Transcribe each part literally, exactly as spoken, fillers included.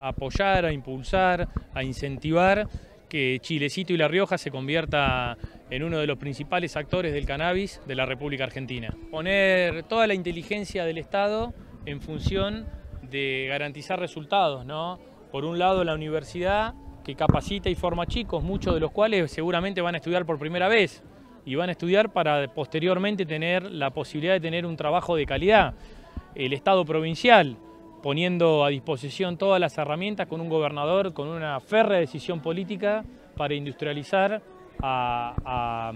apoyar, a impulsar, a incentivar que Chilecito y La Rioja se convierta en uno de los principales actores del cannabis de la República Argentina. Poner toda la inteligencia del Estado en función de garantizar resultados, ¿no? Por un lado, la universidad que capacita y forma chicos, muchos de los cuales seguramente van a estudiar por primera vez y van a estudiar para posteriormente tener la posibilidad de tener un trabajo de calidad. El Estado provincial poniendo a disposición todas las herramientas con un gobernador con una férrea decisión política para industrializar a,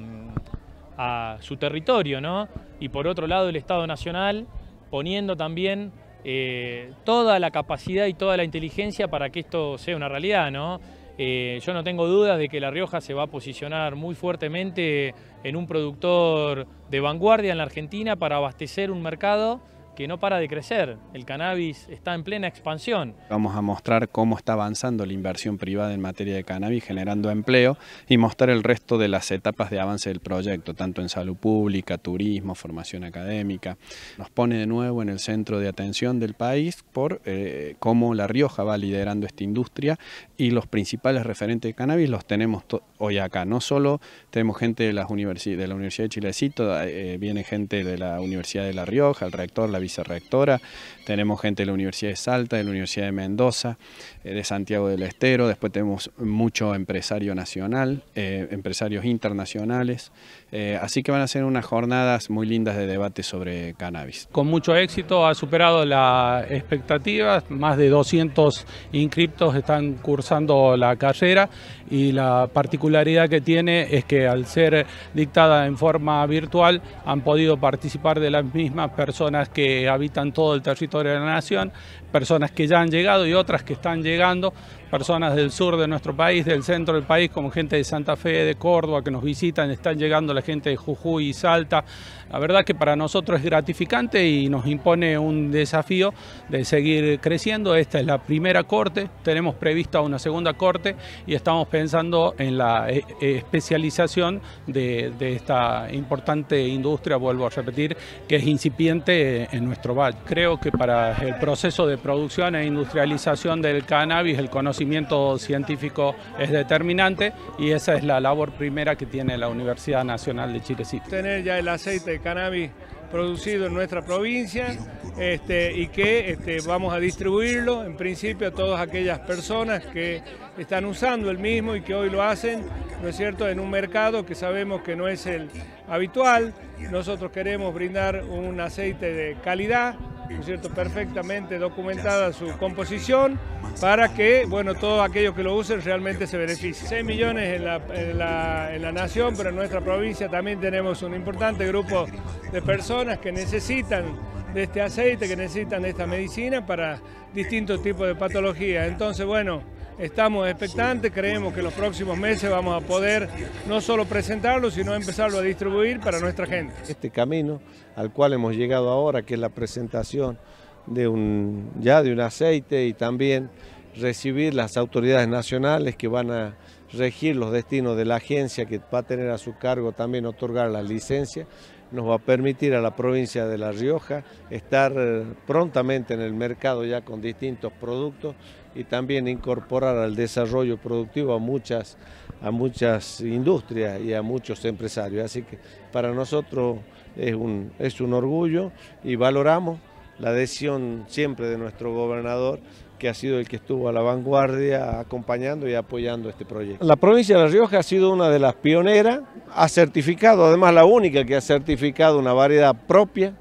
a, a su territorio, ¿no? Y por otro lado el Estado Nacional poniendo también eh, toda la capacidad y toda la inteligencia para que esto sea una realidad, ¿no? Eh, yo no tengo dudas de que La Rioja se va a posicionar muy fuertemente en un productor de vanguardia en la Argentina para abastecer un mercado que no para de crecer. El cannabis está en plena expansión. Vamos a mostrar cómo está avanzando la inversión privada en materia de cannabis, generando empleo, y mostrar el resto de las etapas de avance del proyecto, tanto en salud pública, turismo, formación académica. Nos pone de nuevo en el centro de atención del país por eh, cómo La Rioja va liderando esta industria, y los principales referentes de cannabis los tenemos hoy acá. No solo tenemos gente de, las universi de la Universidad de Chilecito, eh, viene gente de la Universidad de La Rioja, el rector, la vicerrectora, tenemos gente de la Universidad de Salta, de la Universidad de Mendoza, eh, de Santiago del Estero, después tenemos mucho empresario nacional, eh, empresarios internacionales, eh, así que van a ser unas jornadas muy lindas de debate sobre cannabis. Con mucho éxito, ha superado las expectativas, más de doscientos inscriptos están cursando la carrera, y la particularidad que tiene es que al ser dictada en forma virtual han podido participar de las mismas personas que habitan todo el territorio de la nación, personas que ya han llegado y otras que están llegando, personas del sur de nuestro país, del centro del país, como gente de Santa Fe, de Córdoba, que nos visitan, están llegando la gente de Jujuy y Salta. La verdad que para nosotros es gratificante y nos impone un desafío de seguir creciendo. Esta es la primera corte, tenemos prevista una segunda corte y estamos pensando en la especialización de, de esta importante industria, vuelvo a repetir, que es incipiente en nuestro valle. Creo que para el proceso de producción e industrialización del cannabis el conocimiento científico es determinante, y esa es la labor primera que tiene la Universidad Nacional de Chilecito. Tener ya el aceite de cannabis producido en nuestra provincia este, y que este, vamos a distribuirlo en principio a todas aquellas personas que están usando el mismo y que hoy lo hacen, ¿no es cierto?, en un mercado que sabemos que no es el habitual. Nosotros queremos brindar un aceite de calidad, ¿no es cierto?, perfectamente documentada su composición, para que, bueno, todos aquellos que lo usen realmente se beneficien. seis millones en la, en, la, en la nación, pero en nuestra provincia también tenemos un importante grupo de personas que necesitan de este aceite, que necesitan de esta medicina para distintos tipos de patologías. Entonces, bueno, estamos expectantes, creemos que en los próximos meses vamos a poder no solo presentarlo, sino empezarlo a distribuir para nuestra gente. Este camino al cual hemos llegado ahora, que es la presentación de un, ya de un aceite, y también recibir las autoridades nacionales que van a regir los destinos de la agencia, que va a tener a su cargo también otorgar la licencia, nos va a permitir a la provincia de La Rioja estar prontamente en el mercado ya con distintos productos, y también incorporar al desarrollo productivo a muchas, a muchas industrias y a muchos empresarios. Así que para nosotros es un, es un orgullo, y valoramos la decisión siempre de nuestro gobernador, que ha sido el que estuvo a la vanguardia acompañando y apoyando este proyecto. La provincia de La Rioja ha sido una de las pioneras, ha certificado, además la única que ha certificado una variedad propia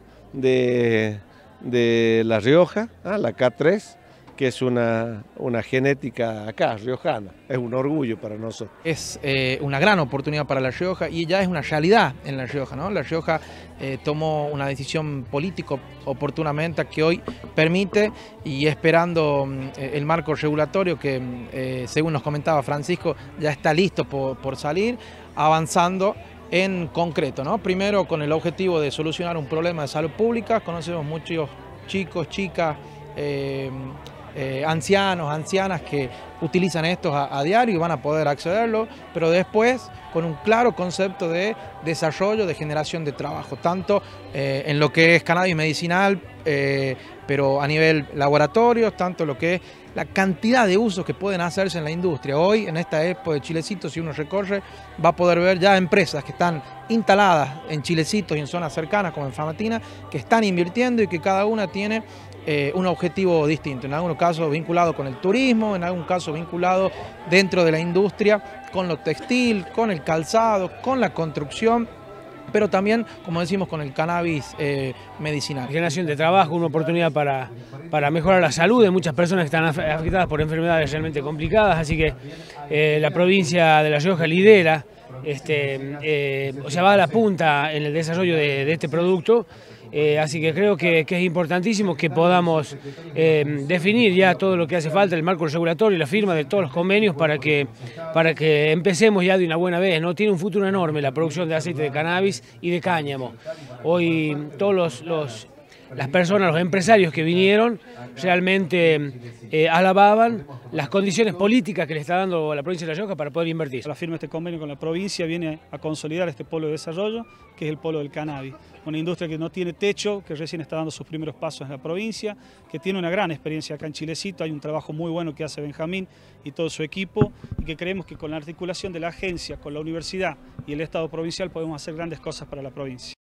de, de La Rioja, ¿ah? la K tres, que es una, una genética acá, riojana. Es un orgullo para nosotros. Es eh, una gran oportunidad para La Rioja, y ya es una realidad en La Rioja, ¿no? La Rioja eh, tomó una decisión política oportunamente que hoy permite, y esperando eh, el marco regulatorio que, eh, según nos comentaba Francisco, ya está listo por, por salir, avanzando en concreto, ¿no? Primero con el objetivo de solucionar un problema de salud pública. Conocemos muchos chicos, chicas, eh, eh, ancianos, ancianas que utilizan estos a, a diario y van a poder accederlo, pero después con un claro concepto de desarrollo, de generación de trabajo, tanto eh, en lo que es cannabis medicinal, eh, pero a nivel laboratorio, tanto lo que es la cantidad de usos que pueden hacerse en la industria. Hoy, en esta época de Chilecito, si uno recorre, va a poder ver ya empresas que están instaladas en Chilecitos y en zonas cercanas, como en Famatina, que están invirtiendo y que cada una tiene eh, un objetivo distinto. En algunos casos vinculado con el turismo, en algún caso vinculado dentro de la industria, con lo textil, con el calzado, con la construcción, pero también, como decimos, con el cannabis eh, medicinal. Generación de trabajo, una oportunidad para, para mejorar la salud de muchas personas que están afectadas por enfermedades realmente complicadas, así que eh, la provincia de La Rioja lidera, este, eh, o sea, va a la punta en el desarrollo de, de este producto. Eh, así que creo que, que es importantísimo que podamos eh, definir ya todo lo que hace falta, el marco regulatorio y la firma de todos los convenios para que, para que empecemos ya de una buena vez, ¿no? Tiene un futuro enorme la producción de aceite de cannabis y de cáñamo. Hoy todos los, los las personas, los empresarios que vinieron realmente eh, alababan las condiciones políticas que le está dando la provincia de La Rioja para poder invertir. La firma de este convenio con la provincia viene a consolidar este polo de desarrollo, que es el polo del cannabis. Una industria que no tiene techo, que recién está dando sus primeros pasos en la provincia, que tiene una gran experiencia acá en Chilecito. Hay un trabajo muy bueno que hace Benjamín y todo su equipo, y que creemos que con la articulación de la agencia, con la universidad y el Estado provincial podemos hacer grandes cosas para la provincia.